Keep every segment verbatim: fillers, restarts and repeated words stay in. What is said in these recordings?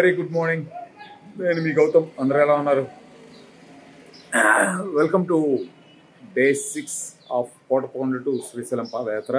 Very good morning. నేను మీ గౌతమ్. అందరూ ఎలా ఉన్నారు? Welcome to day six of Kotappakonda to Srisailam padayatra.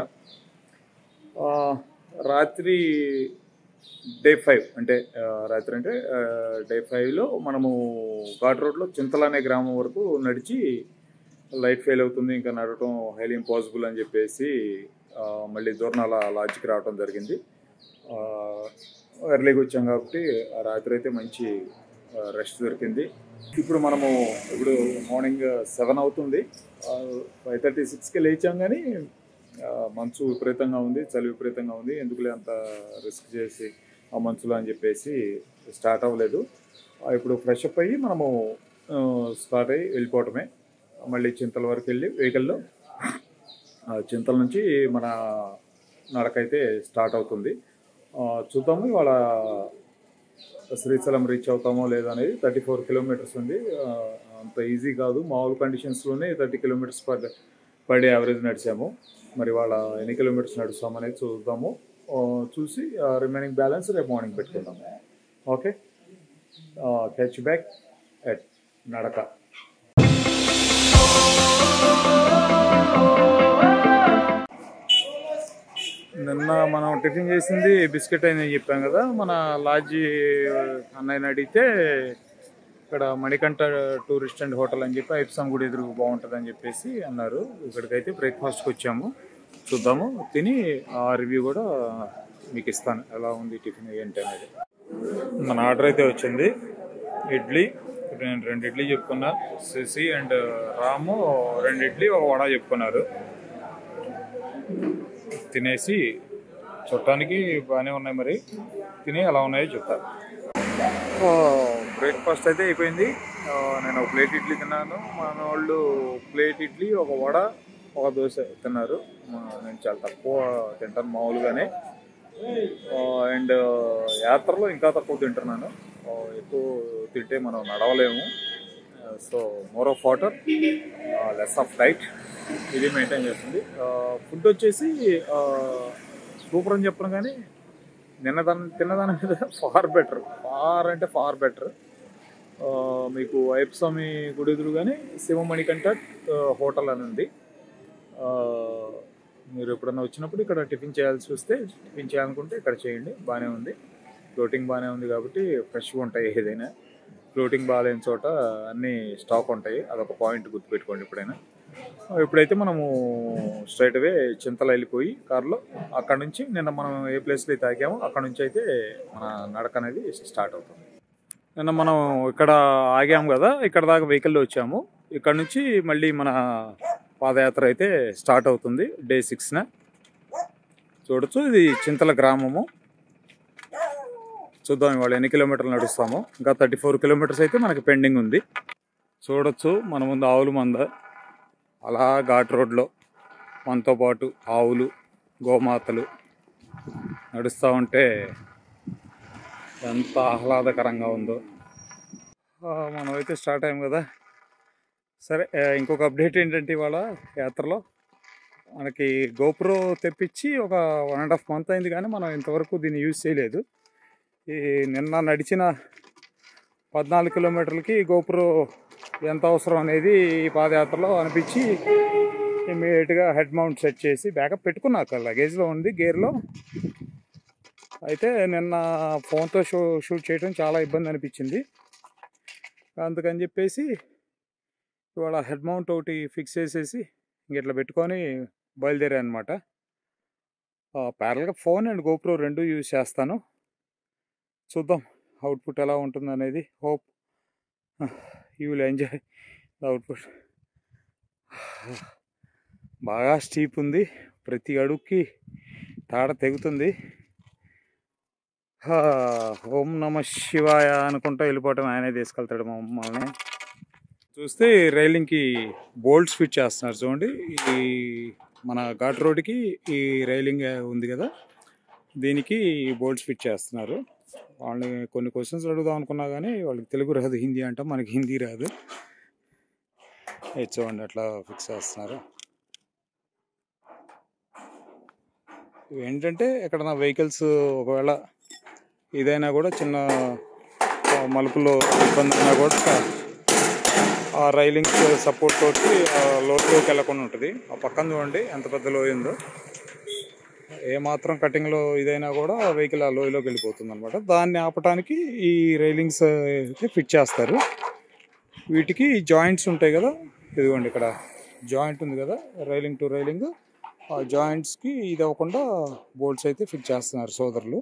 రాత్రి డే ఫైవ్ అంటే రాత్రి అంటే డే ఫైవ్లో మనము ఘాట్ రోడ్లో చింతల అనే గ్రామం వరకు నడిచి లైట్ ఫెయిల్ అవుతుంది, ఇంకా నడవటం హైలీ ఇంపాసిబుల్ అని చెప్పేసి మళ్ళీ దూర్నాల లాడ్జ్కి రావడం జరిగింది. ఎర్లీగా వచ్చాం కాబట్టి ఆ రాత్రి అయితే మంచి రెస్ట్ దొరికింది. ఇప్పుడు మనము ఇప్పుడు మార్నింగ్ సెవెన్ అవుతుంది. ఫైవ్ థర్టీ సిక్స్కి లేచాం, కానీ మంచు విపరీతంగా ఉంది, చలి విపరీతంగా ఉంది. ఎందుకులే అంత రిస్క్ చేసి ఆ మంచులో అని చెప్పేసి స్టార్ట్ అవ్వలేదు. ఇప్పుడు ఫ్రెష్ అప్ అయ్యి మనము స్టార్ట్ అయ్యి వెళ్ళిపోవటమే. మళ్ళీ చింతల వరకు వెళ్ళి వెహికల్లో చింతల నుంచి మన నడకైతే స్టార్ట్ అవుతుంది. చూద్దాము ఇవాళ శ్రీశైలం రీచ్ అవుతామో లేదా అనేది. థర్టీ ఫోర్ కిలోమీటర్స్ ఉంది. అంత ఈజీ కాదు. మామూలు కండిషన్స్లోనే thirty kilometres per per day average నడిచాము. మరి వాళ్ళ ఎన్ని కిలోమీటర్స్ నడుస్తామనేది చూద్దాము. చూసి రిమైనింగ్ బ్యాలెన్స్ రేపు మార్నింగ్ పెట్టుకుందాము. ఓకే, క్యాచ్ బ్యాక్ ఎట్ నడక. నిన్న మనం టిఫిన్ చేసింది బిస్కెట్ అని చెప్పాం కదా. మన లాడ్జీ అన్నయ్యని అడిగితే ఇక్కడ మణికంఠ టూరిస్ట్ అండ్ హోటల్ అని చెప్పి ఐప్సాం గుడి ఎదురు బాగుంటుంది అని చెప్పేసి అన్నారు. ఇక్కడికైతే బ్రేక్ఫాస్ట్కి వచ్చాము. చూద్దాము, తిని ఆ రివ్యూ కూడా మీకు ఇస్తాను, ఎలా ఉంది టిఫిన్ ఏంటి అనేది. మన ఆర్డర్ అయితే వచ్చింది. ఇడ్లీ, నేను రెండు ఇడ్లీ చెప్పుకున్నా. శశి అండ్ రాము రెండు ఇడ్లీ ఒక వడ చెప్పుకున్నారు. తినేసి చూడటానికి బాగానే ఉన్నాయి, మరి తిని ఎలా ఉన్నాయో చెప్తాను. బ్రేక్ఫాస్ట్ అయితే అయిపోయింది. నేను ఒక ప్లేట్ ఇడ్లీ తిన్నాను. మన వాళ్ళు ప్లేట్ ఇడ్లీ, ఒక వడ, ఒక దోశ తిన్నారు. నేను చాలా తక్కువ తింటాను మామూలుగానే. అండ్ యాత్రలో ఇంకా తక్కువ తింటున్నాను. ఎక్కువ తింటే మనం నడవలేము. So more of water, less of diet, ఇది మెయింటైన్ చేస్తుంది. ఫుడ్ వచ్చేసి సూపర్ అని చెప్పను, కానీ నిన్నదాని తిన్నదాని మీద ఫార్ బెటర్, ఫార్ అంటే ఫార్ బెటర్. మీకు ఐప్సామి గుడి ఎదురు కానీ శివమణికంఠ హోటల్ అని ఉంది. మీరు ఎప్పుడన్నా వచ్చినప్పుడు ఇక్కడ టిఫిన్ చేయాల్సి వస్తే, టిఫిన్ చేయాలనుకుంటే ఇక్కడ చేయండి. బాగానే ఉంది. ఫ్లోటింగ్ బాగానే ఉంది కాబట్టి ఫ్రెష్గా ఉంటాయి. ఏదైనా ఫ్లోటింగ్ బాగాలేని చోట అన్నీ స్టాక్ ఉంటాయి. అదొక పాయింట్ గుర్తుపెట్టుకోండి ఎప్పుడైనా. ఇప్పుడైతే మనము స్ట్రైట్ అవే చింతల వెళ్ళిపోయి కారులో, అక్కడ నుంచి నిన్న మనం ఏ ప్లేస్లో అయితే ఆగామో అక్కడ నుంచి అయితే మన నడక అనేది స్టార్ట్ అవుతుంది. నిన్న మనం ఇక్కడ ఆగాము కదా, ఇక్కడ దాకా వెహికల్లో వచ్చాము. ఇక్కడ నుంచి మళ్ళీ మన పాదయాత్ర అయితే స్టార్ట్ అవుతుంది డే సిక్స్న. చూడొచ్చు, ఇది చింతల గ్రామము. చూద్దాం ఇవాళ ఎన్ని కిలోమీటర్లు నడుస్తామో. ఇంకా థర్టీ ఫోర్ కిలోమీటర్స్ అయితే మనకి పెండింగ్ ఉంది. చూడొచ్చు మన ముందు ఆవులు మంద. అలా ఘాట్ రోడ్లో మనతో పాటు ఆవులు, గోమాతలు నడుస్తూ ఉంటే ఎంత ఆహ్లాదకరంగా ఉందో. మనమైతే స్టార్ట్ అయ్యాం కదా. సరే, ఇంకొక అప్డేట్ ఏంటంటే ఇవాళ యాత్రలో మనకి గోప్రో తెప్పించి ఒక వన్ అండ్ హాఫ్ మంత్ అయింది, కానీ మనం ఇంతవరకు దీన్ని యూజ్ చేయలేదు. ఈ నిన్న నడిచిన పద్నాలుగు కిలోమీటర్లకి గోప్రో ఎంత అవసరం అనేది ఈ పాదయాత్రలో అనిపించి ఇమ్మీడియట్గా హెడ్ మౌంట్ సెట్ చేసి బ్యాకప్ పెట్టుకున్నాక లగేజ్లో ఉంది, గేర్లో. అయితే నిన్న ఫోన్తో షూ షూట్ చేయడం చాలా ఇబ్బంది అనిపించింది. అందుకని చెప్పేసి ఇవాళ హెడ్ మౌంట్ ఒకటి ఫిక్స్ చేసేసి ఇంక ఇట్లా పెట్టుకొని బయలుదేరా అనమాట. ప్యారల్గా ఫోన్ అండ్ గోప్రో రెండు యూజ్ చేస్తాను. చూద్దాం అవుట్పుట్ ఎలా ఉంటుంది అనేది. Hope you will enjoy the output. బాగా స్టీప్ ఉంది, ప్రతి అడుగుకి తాడ తెగుతుంది. ఓం నమ శివాయ అనుకుంటూ వెళ్ళిపోవటం, ఆయనే తీసుకెళ్తాడు మమ్మల్ని. చూస్తే రైలింగ్కి బోల్ట్స్ ఫిట్ చేస్తున్నారు చూడండి. ఈ మన ఘాట్ రోడ్కి ఈ రైలింగ్ ఉంది కదా, దీనికి బోల్ట్స్ ఫిట్ చేస్తున్నారు. వాళ్ళని కొన్ని క్వశ్చన్స్ అడుగుదాం అనుకున్నా కానీ వాళ్ళకి తెలుగు రాదు, హిందీ అంటాం, మనకి హిందీ రాదు. చూడండి అట్లా ఫిక్స్ చేస్తున్నారు. ఏంటంటే ఎక్కడన్నా వెహికల్స్ ఒకవేళ ఏదైనా కూడా చిన్న మలుపులో ఇబ్బంది ఉన్నా కూడా ఆ రైలింగ్స్ సపోర్ట్ తోటి లోతులోకి వెళ్ళకుండా ఉంటుంది. ఆ పక్కన చూడండి ఎంత పెద్ద లోయ ఉందో. ఏమాత్రం కటింగ్లో ఇదైనా కూడా వెహికల్ ఆ లోయలోకి వెళ్ళిపోతుంది అనమాట. దాన్ని ఆపడానికి ఈ రైలింగ్స్ అయితే ఫిట్ చేస్తారు. వీటికి జాయింట్స్ ఉంటాయి కదా, ఇదిగోండి ఇక్కడ జాయింట్ ఉంది కదా రైలింగ్ టు రైలింగ్, ఆ జాయింట్స్కి ఇది అవ్వకుండా బోల్ట్స్ అయితే ఫిట్ చేస్తున్నారు సోదరులు.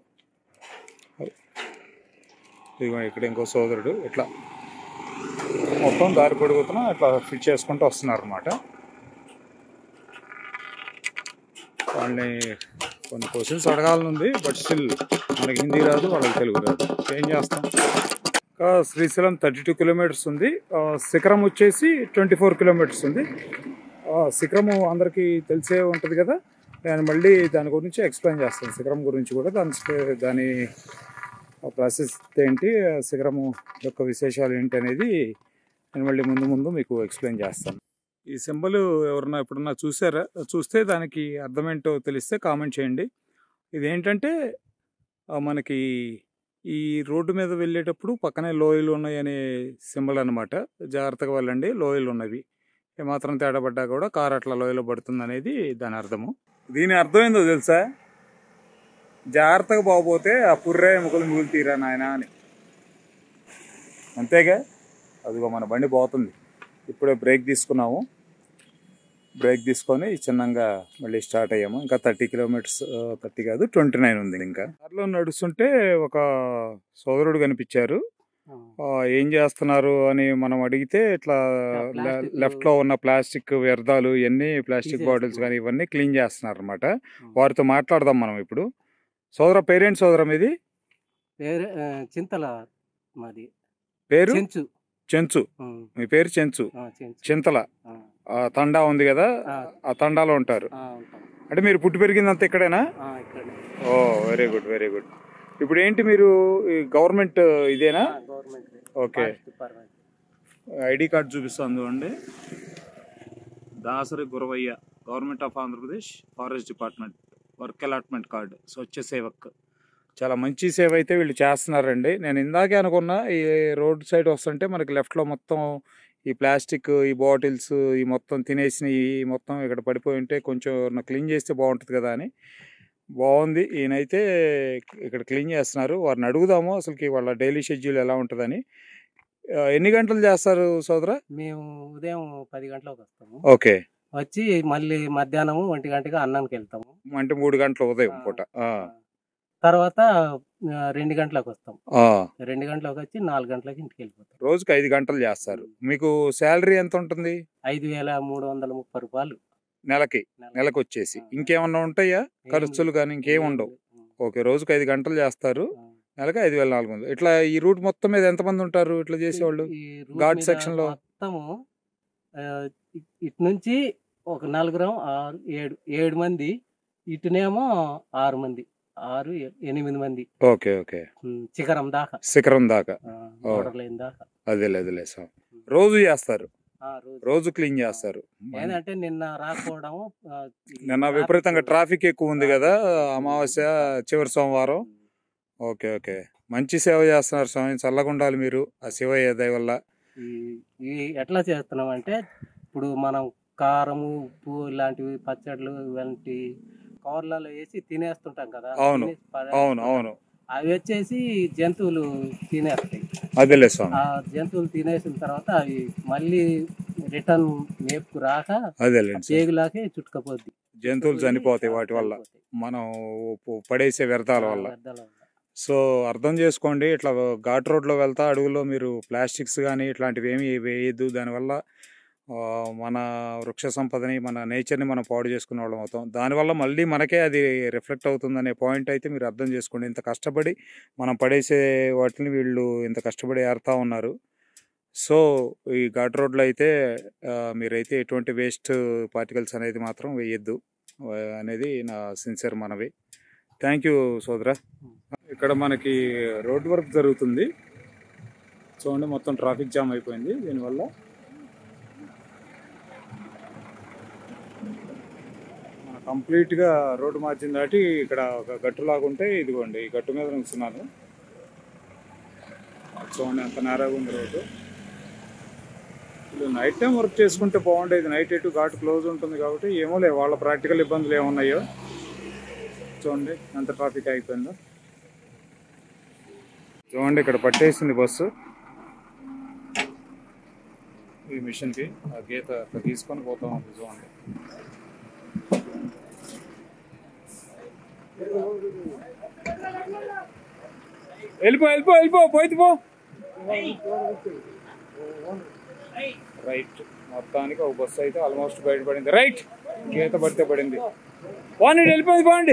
ఇదిగోండి ఇక్కడ ఇంకో సోదరుడు ఇట్లా మొత్తం దారి పొడుగుతున్నా ఇట్లా ఫిట్ చేసుకుంటూ వస్తున్నారు అనమాట. వాళ్ళని కొన్ని క్వశ్చన్స్ అడగాలని ఉంది, బట్ స్టిల్ మనకి హిందీ రాదు, వాళ్ళకి తెలుగు రాదు, ఏం చేస్తాం. ఇంకా శ్రీశైలం థర్టీ టూ కిలోమీటర్స్ ఉంది. శిఖరం వచ్చేసి ట్వంటీ ఫోర్ కిలోమీటర్స్ ఉంది. శిఖరము అందరికీ తెలిసే ఉంటుంది కదా, నేను మళ్ళీ దాని గురించి ఎక్స్ప్లెయిన్ చేస్తాను. శిఖరం గురించి కూడా దాని దాని ప్రాసెస్ ఏంటి, శిఖరము యొక్క విశేషాలు ఏంటి అనేది నేను మళ్ళీ ముందు ముందు మీకు ఎక్స్ప్లెయిన్ చేస్తాను. ఈ సింబల్ ఎవరన్నా ఎప్పుడన్నా చూసారా, చూస్తే దానికి అర్థమేంటో తెలిస్తే కామెంట్ చేయండి. ఇదేంటంటే మనకి ఈ రోడ్డు మీద వెళ్ళేటప్పుడు పక్కనే లోయలు ఉన్నాయి అనే సింబల్ అనమాట. జాగ్రత్తగా వెళ్ళండి, లోయలు ఉన్నవి, ఏమాత్రం తేడా పడ్డా కూడా కారు అట్లా లోయలో పడుతుంది అనేది దాని అర్థము. దీని అర్థం ఏందో తెలుసా, జాగ్రత్తగా పోకపోతే ఆ పుర్రే ముక్కలు మిగులు తీరా నాయన అని. అంతేగా, అదిగో మన బండి పోతుంది. ఇప్పుడే బ్రేక్ తీసుకున్నాము, బ్రేక్ తీసుకొని చిన్నగా మళ్ళీ స్టార్ట్ అయ్యాము. ఇంకా థర్టీ కిలోమీటర్స్ థర్టీ కాదు ట్వంటీ నైన్ ఉంది. ఇంకా దారిలో నడుస్తుంటే ఒక సోదరుడు కనిపించారు. ఏం చేస్తున్నారు అని మనం అడిగితే ఇట్లా లెఫ్ట్ లో ఉన్న ప్లాస్టిక్ వ్యర్థాలు ఇవన్నీ ప్లాస్టిక్ బాటిల్స్ కానీ ఇవన్నీ క్లీన్ చేస్తున్నారు అనమాట. వారితో మాట్లాడదాం మనం ఇప్పుడు. సోదర పేరేంటి సోదర మీది? చింతల మాది పేరు చెంచు. మీ పేరు చెంచు, చింతల తండా ఉంది కదా, ఆ తండాలో ఉంటారు. అంటే మీరు పుట్టి పెరిగిందంతా ఇక్కడేనా? Oh very good very good. ఇప్పుడు ఏంటి మీరు గవర్నమెంట్ ఇదేనా? ఓకే, ఐడి కార్డు చూపిస్తాను చూడండి. Dasari Guravayya, government of Andhra Pradesh forest department work allotment card, Swachh Sevak. చాలా మంచి సేవ అయితే వీళ్ళు చేస్తున్నారండి. నేను ఇందాకే అనుకున్నా, ఈ రోడ్ సైడ్ వస్తుంటే మనకి లెఫ్ట్లో మొత్తం ఈ ప్లాస్టిక్, ఈ బాటిల్స్, ఈ మొత్తం తినేసిన ఈ మొత్తం ఇక్కడ పడిపోయి ఉంటే కొంచెం క్లీన్ చేస్తే బాగుంటుంది కదా అని. బాగుంది, ఈయనైతే ఇక్కడ క్లీన్ చేస్తున్నారు. వారిని అడుగుదాము అసలుకి వాళ్ళ డైలీ షెడ్యూల్ ఎలా ఉంటుందని. ఎన్ని గంటలు చేస్తారు సోదరా? మేము ఉదయం పది గంటలకు వస్తాము. ఓకే, వచ్చి మళ్ళీ మధ్యాహ్నం ఒంటి గంటగా అన్నానికి వెళ్తాము. అంటే మూడు గంటలు ఉదయం పూట. తర్వాత రెండు గంటలకు వస్తాం. రెండు గంటలకు వచ్చి నాలుగు గంటలకు ఇంటికి వెళ్ళిపోతాం. రోజుకి ఐదు గంటలు చేస్తారు. మీకు శాలరీ ఎంత ఉంటుంది? ఐదు వేల మూడు వందల ముప్పై రూపాయలు నెలకి. నెలకు వచ్చేసి ఇంకేమన్నా ఉంటాయా ఖర్చులు కానీ? ఇంకేం ఉండవు. ఓకే, రోజుకి ఐదు గంటలు చేస్తారు, నెలకి ఐదు వేల నాలుగు వందలు. ఇట్లా ఈ రూట్ మొత్తం మీద ఎంత మంది ఉంటారు ఇట్లా చేసేవాళ్ళు? ఘాట్ సెక్షన్ లో మొత్తము ఇటు నుంచి ఒక నలుగురం ఆరు ఏడు ఏడు మంది, ఇటునేమో ఆరు మంది, ఆరు ఎనిమిది మంది. ఓకే ఓకే, శిఖరం దాకా. శిఖరం దాకా దాకా అదేలే అదేలే సార్. రోజు చేస్తారు, రోజు క్లీన్ చేస్తారు. ఏంటంటే నిన్న రాకపోవడం, నిన్న విపరీతంగా ట్రాఫిక్ ఎక్కువ ఉంది కదా, అమావాస్య చివరి సోమవారం. ఓకే ఓకే, మంచి సేవ చేస్తున్నారు స్వామి, చల్లగా ఉండాలి మీరు ఆ శివ దయ వల్ల. ఈ ఎట్లా చేస్తున్నాం అంటే, ఇప్పుడు మనం కారము, ఉప్పు ఇలాంటివి, పచ్చళ్ళు ఇలాంటి కవర్లలో వేసి తినేస్తుంటాం కదా. అవును అవును అవును, అవి వచ్చేసి జంతువులు తినేస్తాయి. అదేలే స్వామి. ఆ జంతువులు తినేసిన తర్వాత అవి మళ్ళీ రిటర్న్ మేపుకు రాక పేగులాకి చుట్టుకపోద్ది, జంతువులు చనిపోతాయి వాటి వల్ల, మనం పడేసే వ్యర్థాల వల్ల. సో అర్థం చేసుకోండి, ఇట్లా ఘాట్ రోడ్లో వెళ్తా అడుగులో మీరు ప్లాస్టిక్స్ కానీ ఇట్లాంటివి ఏమి వేయద్దు. దానివల్ల మన వృక్ష సంపదని, మన నేచర్ని మనం పాడు చేసుకునే వాళ్ళం అవుతాం. దానివల్ల మళ్ళీ మనకే అది రిఫ్లెక్ట్ అవుతుందనే పాయింట్ అయితే మీరు అర్థం చేసుకోండి. ఇంత కష్టపడి మనం పడేసే వాటిని వీళ్ళు ఇంత కష్టపడి ఏరుతా ఉన్నారు. సో ఈ ఘాట్ రోడ్లో అయితే మీరైతే ఎటువంటి వేస్ట్ పార్టికల్స్ అనేది మాత్రం వేయద్దు అనేది నా సిన్సియర్ మనవి. థ్యాంక్ యూ సోదరా. ఇక్కడ మనకి రోడ్ వర్క్ జరుగుతుంది చూడండి, మొత్తం ట్రాఫిక్ జామ్ అయిపోయింది. దీనివల్ల మన కంప్లీట్గా రోడ్డు మార్జిన్ దాటి ఇక్కడ ఒక గట్టు లాగుంటే, ఇదిగోండి ఈ గట్టు మీద నిలుస్తున్నాను. చూడండి ఎంత నేరాగా ఉంది రోడ్డు. వీళ్ళు నైట్ టైం వర్క్ చేసుకుంటే బాగుండేది. నైట్ ఎటు ఘాట్ క్లోజ్ ఉంటుంది కాబట్టి ఏమో లేదు, వాళ్ళ ప్రాక్టికల్ ఇబ్బందులు ఏమున్నాయో చూడండి ఎంత ట్రాఫిక్ అయిపోయిందో. చూడండి ఇక్కడ పట్టేసింది బస్సు ఈ మిషన్కి. ఆ గీత అక్కడ తీసుకొని పోతా ఉంది చూడండి. వెళ్ళిపో వెళ్ళిపో వెళ్ళిపో పోయి పో. రైట్, మొత్తానికి ఒక బస్సు అయితే ఆల్మోస్ట్ బయటపడింది. రైట్, గీత పడితే పడింది. బాగుండి వెళ్ళిపోయింది, బాగుండి.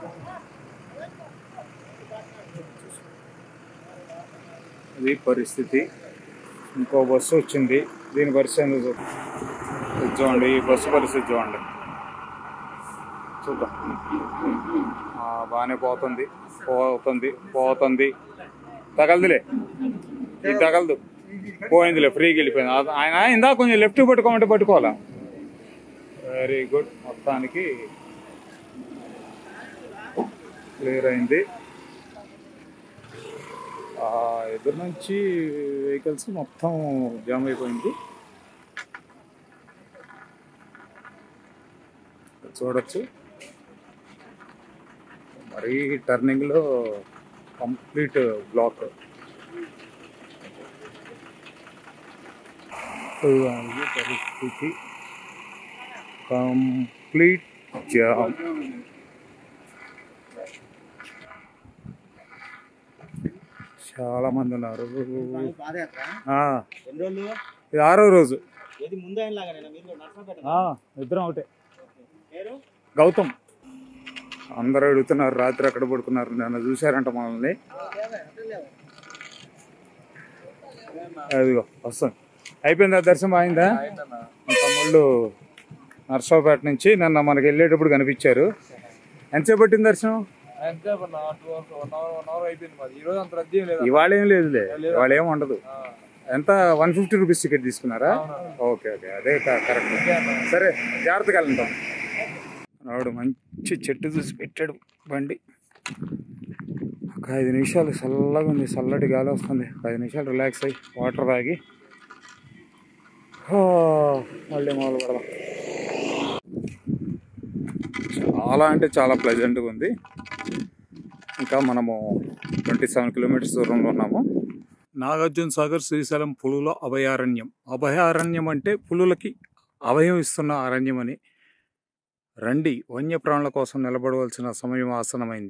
అది పరిస్థితి. ఇంకో బస్సు వచ్చింది, దీని పరిస్థితి చూడండి. ఈ బస్సు పరిస్థితి చూడండి, చూద్దాం. బాగానే పోతుంది పోతుంది పోతుంది తగలదులే, ఇది తగలదు, పోయిందిలే, ఫ్రీకి వెళ్ళిపోయింది. ఆయన ఇందా కొంచెం లెఫ్ట్ పట్టుకోమంటే పట్టుకోవాలా. వెరీ గుడ్, మొత్తానికి క్లియర్ అయింది. ఎదురు నుంచి వెహికల్స్ మొత్తం జామ్ అయిపోయింది. చూడొచ్చు మరీ టర్నింగ్లో కంప్లీట్ బ్లాక్. పరిస్థితి కంప్లీట్ జామ్. చాలా మంది ఉన్నారు. ఇది ఆరో రోజు, ఇద్దరం ఒకటే. గౌతమ్. అందరూ అడుగుతున్నారు రాత్రి అక్కడ పడుకున్నారు, నన్ను చూశారంట మనల్ని. అదిగో వస్తాం. అయిపోయిందా దర్శనం? అయిందా? తమ్ముళ్ళు నర్సాపేట నుంచి నన్ను మనకి వెళ్ళేటప్పుడు కనిపించారు. ఎంతసేపు పట్టింది దర్శనం? ఇవాళ ఏం లేదులే, ఇవాళ ఏం ఉండదు. ఎంత? వన్ ఫిఫ్టీ రూపీస్ టికెట్ తీసుకున్నారా? ఓకే ఓకే, అదే కరెక్ట్. సరే, జాగ్రత్తగా వెళ్తాం. ఆవిడ మంచి చెట్టు చూసి పెట్టాడు బండి. ఒక ఐదు నిమిషాలు చల్లగా ఉంది, చల్లటి గాలి వస్తుంది. ఒక ఐదు నిమిషాలు రిలాక్స్ అయ్యి వాటర్ తాగి మళ్ళీ మొదలు పెడదాం. చాలా అంటే చాలా ప్లెజెంట్గా ఉంది. ఇంకా మనము ట్వంటీ సెవెన్ కిలోమీటర్స్ దూరంలో ఉన్నాము. నాగార్జున సాగర్ శ్రీశైలం పులుల అభయారణ్యం. అభయారణ్యం అంటే పులులకి అభయం ఇస్తున్న అరణ్యం అని. రండి, వన్యప్రాణుల కోసం నిలబడవలసిన సమయం ఆసనమైంది.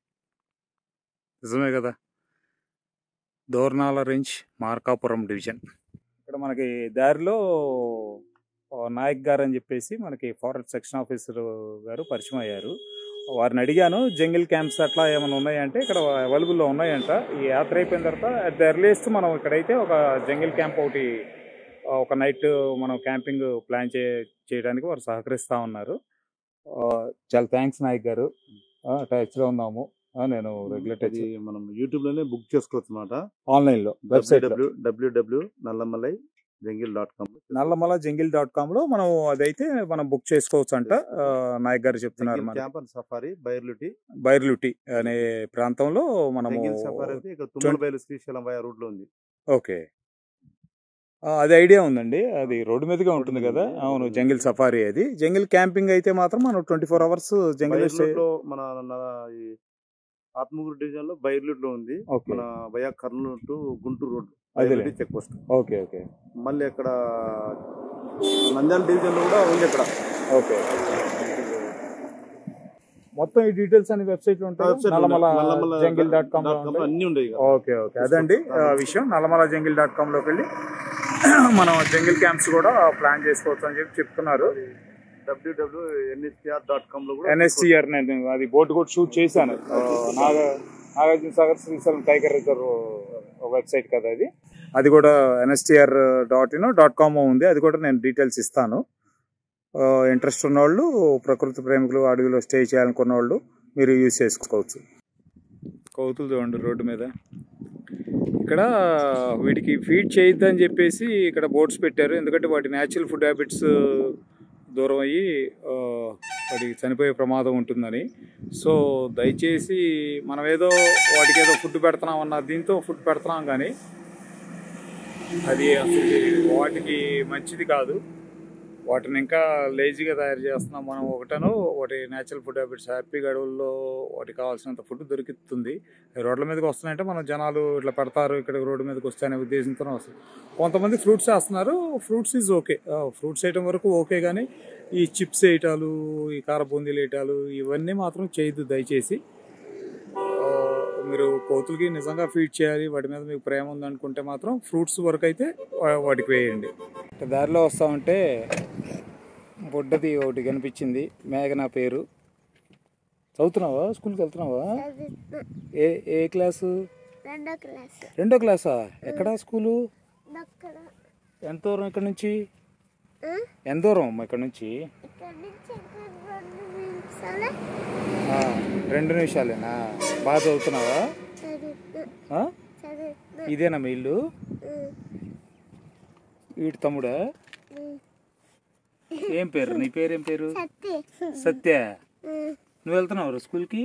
నిజమే కదా. Dornala range, Markapuram division. ఇక్కడ మనకి దారిలో నాయక్ గారు అని చెప్పేసి మనకి ఫారెస్ట్ సెక్షన్ ఆఫీసర్ గారు పరిచయం అయ్యారు. వారిని అడిగాను, జంగిల్ క్యాంప్స్ అట్లా ఏమైనా ఉన్నాయంటే ఇక్కడ అవైలబుల్లో ఉన్నాయంట. ఈ యాత్ర అయిపోయిన తర్వాత అట్ ద ఎర్లియస్ట్ మనం ఇక్కడైతే ఒక జంగిల్ క్యాంప్ ఒకటి, ఒక నైట్ మనం క్యాంపింగ్ ప్లాన్ చే చేయడానికి వారు సహకరిస్తూ ఉన్నారు. చాలా థ్యాంక్స్ నాయక్ గారు. టచ్లో ఉన్నాము. నేను రెగ్యులర్ టచ్. మనం యూట్యూబ్ లోనే బుక్ చేసుకోవచ్చు అన్నమాట, ఆన్లైన్ లో. Website WWW Nallamalai jungle dot com Nallamala jungle dot com లో మనం అదైతే మనం బుక్ చేసుకోవచ్చు అంట. నాయక్ గారు చెప్తున్నారు. Camp and safari Bairluti Bairluti అనే ప్రాంతంలో మనము సఫారీ అయితే ఇక్కడ తుమ్మలబైలు శ్రీశైలం వయా రూట్ లో ఉంది. ఓకే, అది ఐడియా ఉందండి. అది రోడ్డు మీదుగా ఉంటుంది కదా. అవును, జంగిల్ సఫారీ. అది జంగిల్ క్యాంపింగ్ అయితే మాత్రం మనం ట్వంటీ ఫోర్ అవర్స్ జంగిల్ మన ఆత్మకూరు డివిజన్ లో బైర్లూట్ లో ఉంది. మన via Kurnool to Guntur road check post. Okay okay. మళ్ళీ అక్కడ నంద్యాల డివిజన్ లో కూడా ఉంది అక్కడ. ఓకే, మొత్తం ఈ డీటెయిల్స్ అన్ని వెబ్సైట్ లో ఉంటాయి. నల్లమల జంగిల్ డాట్ కామ్ అన్ని ఉన్నాయి. ఓకే ఓకే, అదండి విషయం. నల్లమల జంగిల్ డాట్ కామ్ లోకి వెళ్ళి మనం జంగిల్ క్యాంప్స్ కూడా ప్లాన్ చేసుకోవచ్చు అని చెప్పి చెప్తున్నారు. డబ్ల్యూడబ్ల్యూ ఎన్హెచ్ఆర్ డాట్ కామ్ లో కూడా ఎన్హెచ్ఆర్ నేను అది బోర్డు కూడా షూట్ చేశాను. Naga Nagarjuna Sagar Srisailam tiger reserve website కదా అది. అది కూడా NHR dot in dot com ఉంది. అది కూడా నేను డీటెయిల్స్ ఇస్తాను. ఇంట్రెస్ట్ ఉన్నవాళ్ళు, ప్రకృతి ప్రేమికులు, అడవిలో స్టే చేయాలనుకున్న వాళ్ళు మీరు యూజ్ చేసుకోవచ్చు. కౌతులు చూడండి రోడ్డు మీద. ఇక్కడ వీటికి ఫీడ్ చేయొద్దని చెప్పేసి ఇక్కడ బోర్డ్స్ పెట్టారు. ఎందుకంటే వాటి న్యాచురల్ ఫుడ్ హ్యాబిట్స్ దూరం అయ్యి వాటికి చనిపోయే ప్రమాదం ఉంటుందని. సో దయచేసి మనం ఏదో వాటికి ఏదో ఫుడ్ పెడుతున్నాం అన్న దీంతో ఫుడ్ పెడుతున్నాం, కానీ అది అసలు వాటికి మంచిది కాదు. వాటిని ఇంకా లేజీగా తయారు చేస్తున్నాం మనం. ఒకటను ఒకటి న్యాచురల్ ఫుడ్ హ్యాబిట్స్, హ్యాపీ గడువుల్లో వాటికి కావాల్సినంత ఫుడ్ దొరుకుతుంది. రోడ్ల మీదకి వస్తున్నాయంటే మనం జనాలు ఇట్లా పెడతారు ఇక్కడ రోడ్డు మీదకి వస్తే అనే ఉద్దేశంతోనే వస్తుంది. కొంతమంది ఫ్రూట్స్ వేస్తున్నారు. ఫ్రూట్స్ ఈజ్ ఓకే, ఫ్రూట్స్ వేయటం వరకు ఓకే, కానీ ఈ చిప్స్ వేయటాలు, ఈ కార బూందీలు వేయటాలు ఇవన్నీ మాత్రం చేయొద్దు దయచేసి. మీరు కోతులకి నిజంగా ఫీడ్ చేయాలి, వాటి మీద మీకు ప్రేమ ఉందనుకుంటే మాత్రం ఫ్రూట్స్ వరకు అయితే వాటికి వేయండి. దారిలో వస్తా ఉంటే బుడ్డది ఒకటి కనిపించింది, మేఘన పేరు. చదువుతున్నావా? స్కూల్కి వెళ్తున్నావా? ఏ ఏ క్లాసు? రెండో క్లాస్. రెండో క్లాసా? ఎక్కడా స్కూలు? ఎంత దూరం ఇక్కడ నుంచి? ఎంత దూరం ఇక్కడ నుంచి? రెండు నిమిషాలేనా? బాగా చదువుతున్నావా? ఇదేనా మీ ఇల్లు? వీటి తమ్ముడా? ఏం పేరు? నీ పేరు ఏం పేరు? సత్య. నువ్వు వెళ్తున్నావు స్కూల్కి?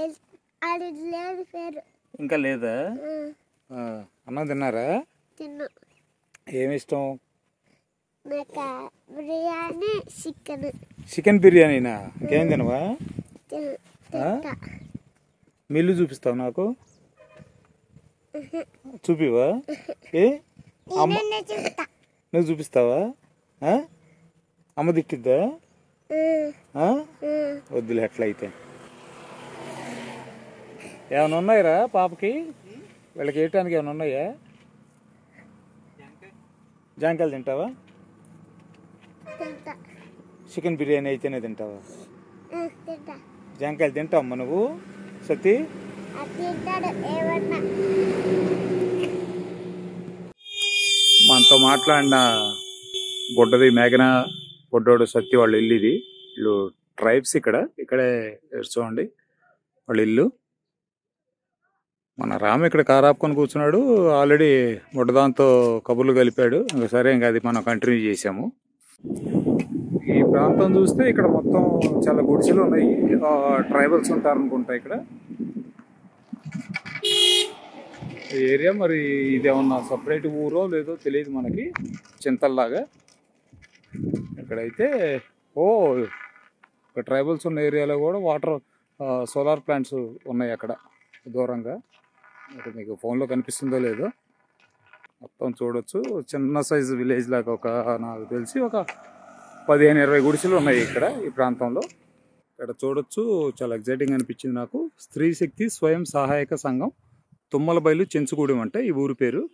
ఇంకా లేదా? అన్నం తిన్నారా? ఏమి ఇష్టం? బిర్యానీ, చికెన్. చికెన్ బిర్యానీనా? ఇంకేం తినవా? మీ ఇల్లు చూపిస్తావు నాకు? చూపివా? ఏ అమ్మ నువ్వు చూపిస్తావా? అమ్మ తిట్టిద్దా? వద్దులే ఎట్లయితే. ఏమైనా ఉన్నాయిరా పాపకి? వీళ్ళకి వేయటానికి ఏమైనా ఉన్నాయా? జాంకాయలు తింటావా? చికెన్ బిర్యానీ అయితేనే తింటావా? జాంకాయలు తింటావమ్మా నువ్వు? సతీ మనతో మాట్లాడిన బుడ్డది మేఘన, బుడ్డోడు సత్య వాళ్ళ ఇల్లు ఇది. వీళ్ళు ట్రైబ్స్ ఇక్కడ ఇక్కడే చూడండి వాళ్ళ ఇల్లు. మన రామ్ ఇక్కడ కారు ఆపుకొని కూర్చున్నాడు. ఆల్రెడీ బుడ్డదాంతో కబుర్లు కలిపాడు. ఇంకా సరే ఇంకా అది మనం కంటిన్యూ చేసాము. ఈ ప్రాంతం చూస్తే ఇక్కడ మొత్తం చాలా గుడిసెలు ఉన్నాయి. ట్రైబల్స్ ఉంటారు అనుకుంటా ఇక్కడ ఏరియా. మరి ఇదేమన్నా సపరేట్ ఊరో లేదో తెలియదు మనకి, చింతల్లాగా. ఇక్కడైతే ఓ ఇక్కడ ట్రైబల్స్ ఉన్న ఏరియాలో కూడా వాటర్ సోలార్ ప్లాంట్స్ ఉన్నాయి అక్కడ దూరంగా. మరి మీకు ఫోన్లో కనిపిస్తుందో లేదో, మొత్తం చూడొచ్చు. చిన్న సైజు విలేజ్ లాగా ఒక నాకు తెలిసి ఒక పదిహేను ఇరవై గుడిసెలు ఉన్నాయి ఇక్కడ ఈ ప్రాంతంలో. ఇక్కడ చూడొచ్చు, చాలా ఎగ్జైటింగ్ అనిపించింది నాకు. స్త్రీ శక్తి స్వయం సహాయక సంఘం తుమ్మలబైలు చెంచుగూడెం అంటే ఈ ఊరి పేరు.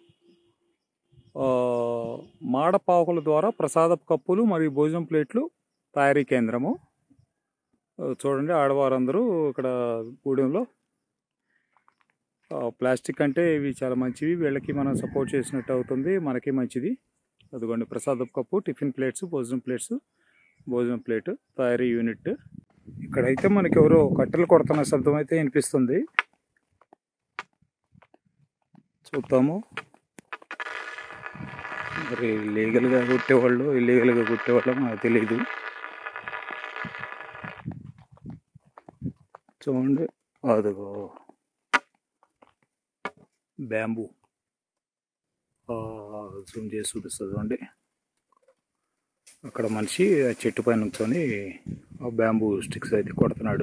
మాడపాకుల ద్వారా ప్రసాదపు కప్పులు మరియు భోజనం ప్లేట్లు తయారీ కేంద్రము. చూడండి ఆడవారందరూ ఇక్కడ గూడెంలో. ప్లాస్టిక్ అంటే ఇవి చాలా మంచివి, వీళ్ళకి మనం సపోర్ట్ చేసినట్టు అవుతుంది, మనకి మంచిది. అదిగోండి ప్రసాదపు కప్పు, టిఫిన్ ప్లేట్స్, భోజనం ప్లేట్స్, భోజనం ప్లేట్ తయారీ యూనిట్. ఇక్కడైతే మనకి ఎవరో కట్టెలు కొడుతున్న శబ్దం అయితే వినిపిస్తుంది. చూద్దాము. మరి లీగల్గా కుట్టేవాళ్ళు ఇల్లీగల్గా కుట్టేవాళ్ళు నాకు తెలీదు. చూడండి అదిగో బ్యాంబూ. జూమ్ చేసి చూపిస్తుంది చూడండి. అక్కడ మనిషి ఆ చెట్టు పైన నుంచొని ఆ బ్యాంబూ స్టిక్స్ అయితే కొడుతున్నాడు.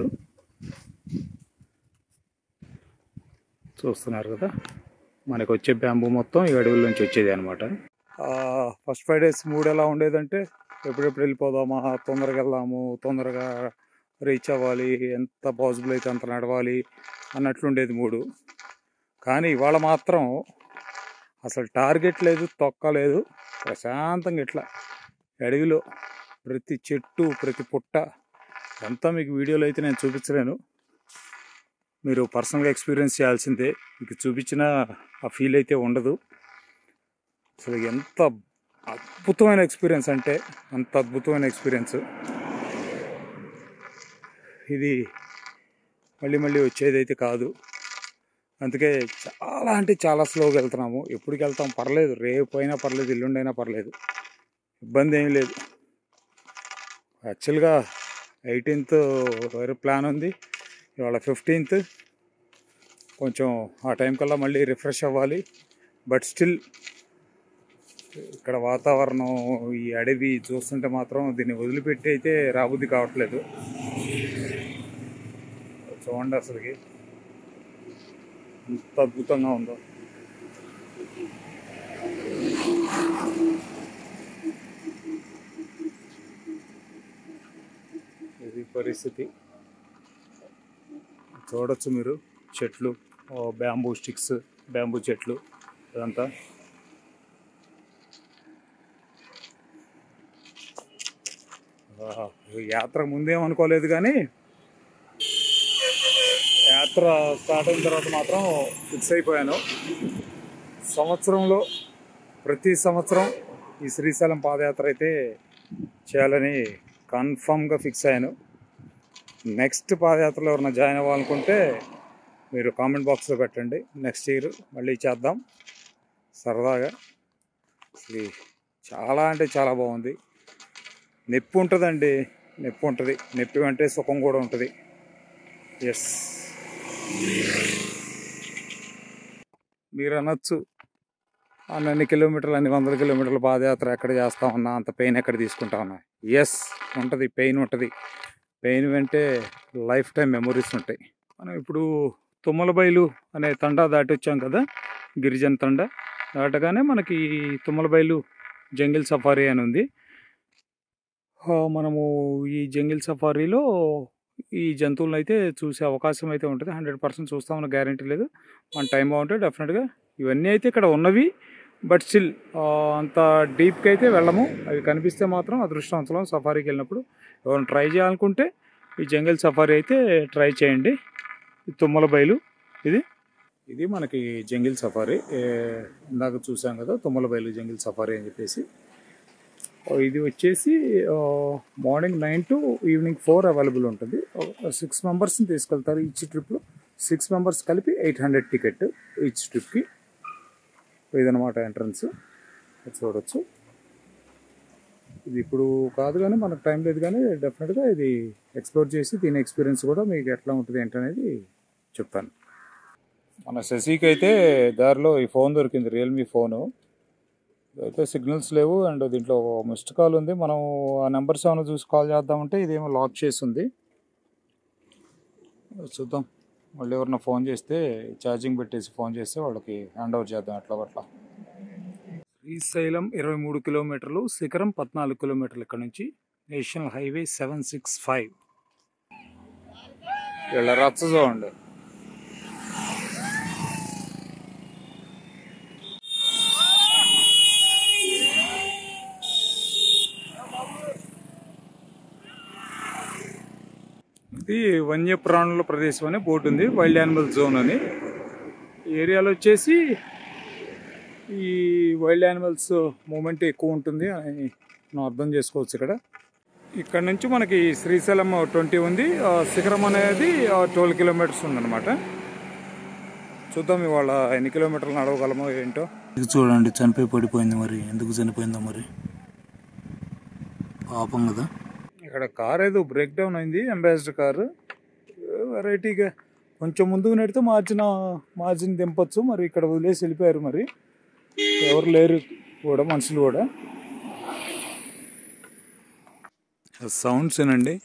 చూస్తున్నారు కదా, మనకు వచ్చే బ్యాంబూ మొత్తం ఈ అడవుల నుంచి వచ్చేది అనమాట. ఫస్ట్ ఫైవ్ డేస్ మూడు ఎలా ఉండేదంటే ఎప్పుడెప్పుడు వెళ్ళిపోదామా, తొందరగా వెళ్దాము, తొందరగా రీచ్ అవ్వాలి, ఎంత పాసిబుల్ అయితే అంత నడవాలి అన్నట్లుండేది మూడు. కానీ ఇవాళ మాత్రం అసలు టార్గెట్ లేదు, తొక్క లేదు, ప్రశాంతంగా ఇట్లా అడవిలో ప్రతి చెట్టు ప్రతి పుట్ట అంతా మీకు వీడియోలో అయితే నేను చూపించలేను, మీరు పర్సనల్గా ఎక్స్పీరియన్స్ చేయాల్సిందే. మీకు చూపించిన ఆ ఫీల్ అయితే ఉండదు. అసలు ఎంత అద్భుతమైన ఎక్స్పీరియన్స్ అంటే అంత అద్భుతమైన ఎక్స్పీరియన్స్ ఇది. మళ్ళీ మళ్ళీ వచ్చేదైతే కాదు. అందుకే చాలా అంటే చాలా స్లోగా వెళ్తున్నాము. ఎప్పటికి వెళ్తాం పర్లేదు, రేపు అయినా పర్లేదు, ఎల్లుండైనా పర్లేదు, ఇబ్బంది ఏమీ లేదు. యాక్చువల్గా ఎయిటీన్త్ వేరే ప్లాన్ ఉంది, ఇవాళ ఫిఫ్టీన్త్. కొంచెం ఆ టైం కల్లా మళ్ళీ రిఫ్రెష్ అవ్వాలి. బట్ స్టిల్ ఇక్కడ వాతావరణం, ఈ అడవి చూస్తుంటే మాత్రం దీన్ని వదిలిపెట్టి అయితే రాబుద్ది కావట్లేదు. చూడండి అసలుకి ఎంత అద్భుతంగా ఉందో. ఇది పరిస్థితి. చూడొచ్చు మీరు చెట్లు, బ్యాంబూ స్టిక్స్, బ్యాంబూ చెట్లు ఇదంతా. యాత్ర ముందేమనుకోలేదు కానీ యాత్ర స్టార్ట్ అయిన తర్వాత మాత్రం ఫిక్స్ అయిపోయాను. సంవత్సరంలో ప్రతి సంవత్సరం ఈ శ్రీశైలం పాదయాత్ర అయితే చేయాలని కన్ఫామ్గా ఫిక్స్ అయ్యాను. నెక్స్ట్ పాదయాత్రలో ఎవరైనా జాయిన్ అవ్వాలనుకుంటే మీరు కామెంట్ బాక్స్లో పెట్టండి. నెక్స్ట్ ఇయర్ మళ్ళీ చేద్దాం సరదాగా. అసలు చాలా అంటే చాలా బాగుంది. నొప్పి ఉంటుందండి, నొప్పి ఉంటుంది. నొప్పి అంటే సుఖం కూడా ఉంటుంది. ఎస్, మీరు అనొచ్చు అన్ని కిలోమీటర్లు, అన్ని వందల కిలోమీటర్ల పాదయాత్ర ఎక్కడ చేస్తామన్నా, అంత పెయిన్ ఎక్కడ తీసుకుంటామన్నా. ఎస్ ఉంటుంది, పెయిన్ ఉంటుంది. పెయిన్ వెంటే లైఫ్ టైం మెమొరీస్ ఉంటాయి. మనం ఇప్పుడు తుమ్మలబైలు అనే తండా దాటి వచ్చాం కదా, గిరిజన తండా దాటగానే మనకి తుమ్మలబైలు జంగిల్ సఫారీ అని ఉంది. మనము ఈ జంగిల్ సఫారీలో ఈ జంతువులను అయితే చూసే అవకాశం అయితే ఉంటుంది. హండ్రెడ్ పర్సెంట్ చూస్తామన్న గ్యారంటీ లేదు. మన టైం బాగుంటే డెఫినెట్గా ఇవన్నీ అయితే ఇక్కడ ఉన్నవి. బట్ స్టిల్ అంత డీప్కి అయితే వెళ్ళము. అవి కనిపిస్తే మాత్రం అదృష్టవంతులం. సఫారీకి వెళ్ళినప్పుడు ఎవరైనా ట్రై చేయాలనుకుంటే ఈ జంగిల్ సఫారీ అయితే ట్రై చేయండి. తుమ్మలబైలు ఇది ఇది మనకి జంగిల్ సఫారీ. ఇందాక చూసాం కదా తుమ్మలబైలు జంగిల్ సఫారీ అని చెప్పేసి. ఇది వచ్చేసి morning nine to evening four available ఉంటుంది. సిక్స్ మెంబర్స్ని తీసుకెళ్తారు ఈచ్ ట్రిప్లో. సిక్స్ మెంబర్స్ కలిపి ఎయిట్ హండ్రెడ్ టికెట్ ఈచ్ ట్రిప్కి. ఇదనమాట ఎంట్రన్స్, చూడవచ్చు. ఇది ఇప్పుడు కాదు కానీ మనకు టైం లేదు కానీ డెఫినెట్గా ఇది ఎక్స్ప్లోర్ చేసి దీని ఎక్స్పీరియన్స్ కూడా మీకు ఎట్లా ఉంటుంది ఏంటనేది చెప్తాను. మన శశికి అయితే దారిలో ఈ ఫోన్ దొరికింది, రియల్మీ ఫోను. అయితే సిగ్నల్స్ లేవు అండ్ దీంట్లో మిస్డ్ కాల్ ఉంది. మనం ఆ నెంబర్స్ ఏమైనా చూసి కాల్ చేద్దామంటే ఇదేమో లాక్ చేసి ఉంది. చూద్దాం, మళ్ళీ ఎవరన్నా ఫోన్ చేస్తే ఛార్జింగ్ పెట్టేసి ఫోన్ చేస్తే వాళ్ళకి హ్యాండ్ ఓవర్ చేద్దాం ఎట్లా అట్లా. శ్రీశైలం ఇరవై మూడు కిలోమీటర్లు, శిఖరం పద్నాలుగు కిలోమీటర్లు. ఇక్కడ నుంచి national highway seven six five. వీళ్ళ రచ్చ చూడండి. ఇది వన్యప్రాణుల ప్రదేశం అనే బోర్డు ఉంది, వైల్డ్ యానిమల్ జోన్ అని. ఈ ఏరియాలో వచ్చేసి ఈ వైల్డ్ యానిమల్స్ మూమెంట్ ఎక్కువ ఉంటుంది అని మనం అర్థం చేసుకోవచ్చు. ఇక్కడ ఇక్కడ నుంచి మనకి శ్రీశైలం ట్వంటీ ఉంది, శిఖరం అనేది ట్వెల్వ్ కిలోమీటర్స్ ఉందన్నమాట. చూద్దాం ఇవాళ ఎన్ని కిలోమీటర్లు నడవగలమో ఏంటో. ఇది చూడండి, చనిపోయి పడిపోయింది. మరి ఎందుకు చనిపోయిందో మరి, పాపం కదా. ఇక్కడ కార్ ఏదో బ్రేక్ డౌన్ అయింది, అంబాసిడర్ కారు. వెరైటీగా కొంచెం ముందుకు నెడితే మార్జిన్ మార్జిన్ దింపచ్చు. మరి ఇక్కడ వదిలేసి వెళ్ళిపోయారు. మరి ఎవరు లేరు కూడా, మనుషులు కూడా. సౌండ్స్ ఏనండి,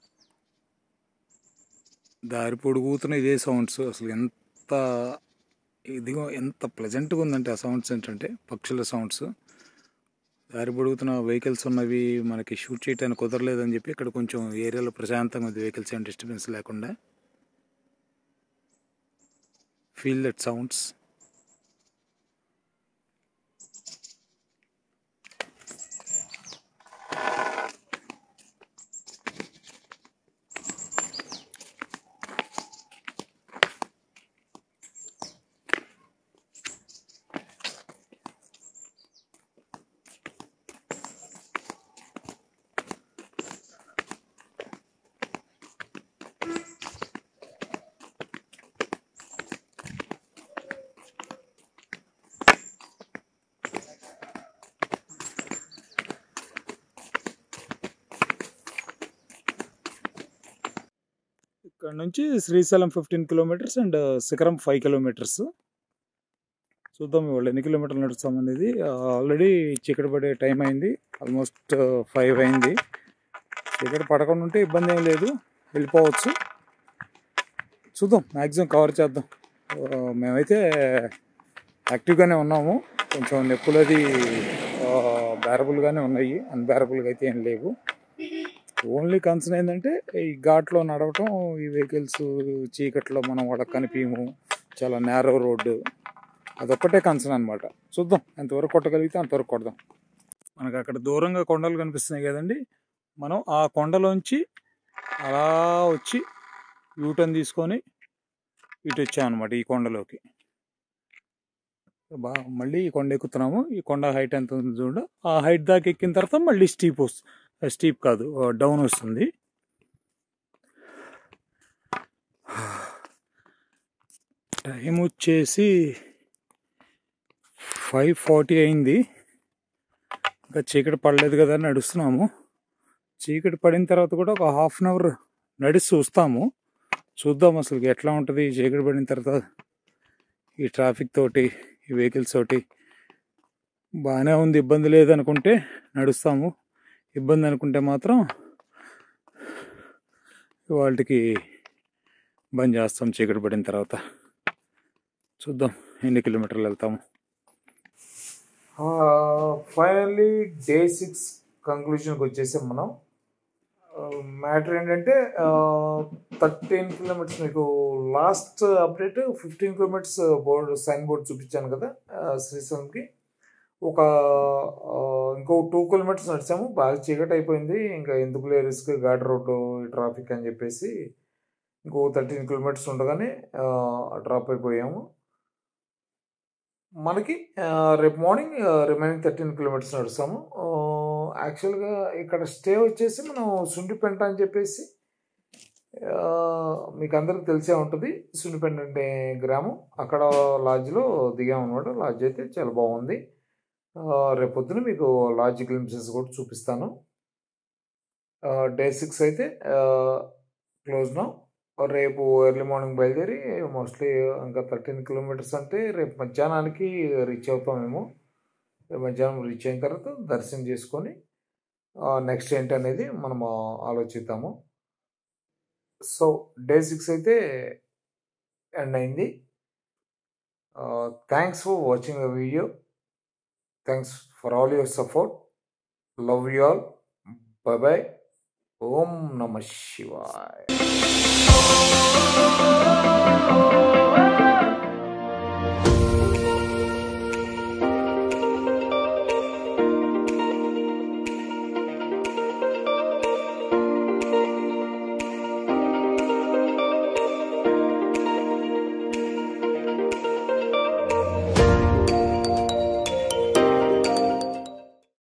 దారి పొడుగుతున్న ఇదే సౌండ్స్. అసలు ఎంత ఇదిగో ఎంత ప్లెజెంట్గా ఉందంటే ఆ సౌండ్స్ ఏంటంటే పక్షుల సౌండ్స్. దారి పొడుగుతున్న వెహికల్స్ ఉన్నవి మనకి షూట్ చేయడానికి కుదరలేదని చెప్పి ఇక్కడ కొంచెం ఏరియాలో ప్రశాంతంగా ఉంది, వెహికల్స్ ఏం డిస్టర్బెన్స్ లేకుండా. Feel that sounds. ఇక్కడ నుంచి Srisailam fifteen kilometres and Shikharam five kilometres. చూద్దాం ఇవాళ ఎన్ని కిలోమీటర్లు నడుస్తాం అనేది. ఆల్రెడీ చీకటి పడే టైం అయింది, ఆల్మోస్ట్ ఫైవ్ అయింది. చీకటి పడకుండా ఉంటే ఇబ్బంది ఏం లేదు, వెళ్ళిపోవచ్చు. చూద్దాం, మ్యాక్సిమం కవర్ చేద్దాం. మేమైతే యాక్టివ్గానే ఉన్నాము. కొంచెం నొప్పులది బేరబుల్గానే ఉన్నాయి, అన్బేరబుల్గా అయితే ఏం లేవు. ఓన్లీ కన్సర్న్ ఏంటంటే ఈ ఘాట్లో నడవటం, ఈ వెహికల్స్ చీకట్లో మనం వాళ్ళకి కనిపించము, చాలా నేరో రోడ్డు, అదొక్కటే కన్సర్న్ అనమాట. చూద్దాం ఎంతవరకు కొట్టగలిగితే అంతవరకు కొడదాం. మనకు అక్కడ దూరంగా కొండలు కనిపిస్తున్నాయి కదండి, మనం ఆ కొండలోంచి అలా వచ్చి యూటర్న్ తీసుకొని ఇటు వచ్చామన్నమాట ఈ కొండలోకి. బా మళ్ళీ ఈ కొండ ఎక్కుతున్నాము. ఈ కొండ హైట్ ఎంత ఉంది చూడ, ఆ హైట్ దాకా ఎక్కిన తర్వాత మళ్ళీ స్టీప్ వస్తుంది, స్టీప్ కాదు డౌన్ వస్తుంది. టైం వచ్చేసి ఫైవ్ ఫార్టీ అయింది. ఇంకా చీకటి పడలేదు కదా అని నడుస్తున్నాము. చీకటి పడిన తర్వాత కూడా ఒక హాఫ్ అన్ అవర్ నడిచి చూస్తాము. చూద్దాం అసలు ఎట్లా ఉంటుంది చీకటి పడిన తర్వాత. ఈ ట్రాఫిక్ తోటి, ఈ వెహికల్స్ తోటి బాగానే ఉంది, ఇబ్బంది లేదనుకుంటే నడుస్తాము. ఇబ్బంది అనుకుంటే మాత్రం వాళ్ళకి బంద్ చేస్తాం చీకటి పడిన తర్వాత. చూద్దాం ఎన్ని కిలోమీటర్లు వెళ్తాము. ఫైనల్లీ డే సిక్స్ కంక్లూషన్కి వచ్చేసాం మనం. మ్యాటర్ ఏంటంటే థర్టీన్ కిలోమీటర్స్, మీకు last update fifteen kilometres board sign board చూపించాను కదా శ్రీశైలంకి. ఒక ఇంకో టూ కిలోమీటర్స్ నడిచాము, బాగా చీకటి అయిపోయింది. ఇంకా ఎందుకులే రిస్క్, ఘాట్ రోడ్డు, ట్రాఫిక్ అని చెప్పేసి ఇంకో థర్టీన్ కిలోమీటర్స్ ఉండగానే డ్రాప్ అయిపోయాము. మనకి రేపు మార్నింగ్ రిమైనింగ్ థర్టీన్ కిలోమీటర్స్ నడుస్తాము. యాక్చువల్గా ఇక్కడ స్టే వచ్చేసి మనం సుండిపెంట అని చెప్పేసి మీకు అందరికి తెలిసే ఉంటుంది. సుండిపెంట అంటే గ్రామం, అక్కడ లాడ్జ్లో దిగామన్నమాట. లాడ్జ్ అయితే చాలా బాగుంది. రేపు పొద్దున మీకు లాడ్జ్ గ్లింప్సెస్ కూడా చూపిస్తాను. డే సిక్స్ అయితే క్లోజ్ నౌ. రేపు ఎర్లీ మార్నింగ్ బయలుదేరి మోస్ట్లీ ఇంకా థర్టీన్ కిలోమీటర్స్ అంటే రేపు మధ్యాహ్నానికి రీచ్ అవుతామేమో. రేపు మధ్యాహ్నం రీచ్ అయిన తర్వాత దర్శనం చేసుకొని నెక్స్ట్ ఏంటి అనేది మనం ఆలోచిద్దాము. సో డే సిక్స్ అయితే ఎండ్ అయింది. Thanks for watching the video. Thanks for all your support. Love you all. Bye bye. ఓం నమ శివాయ.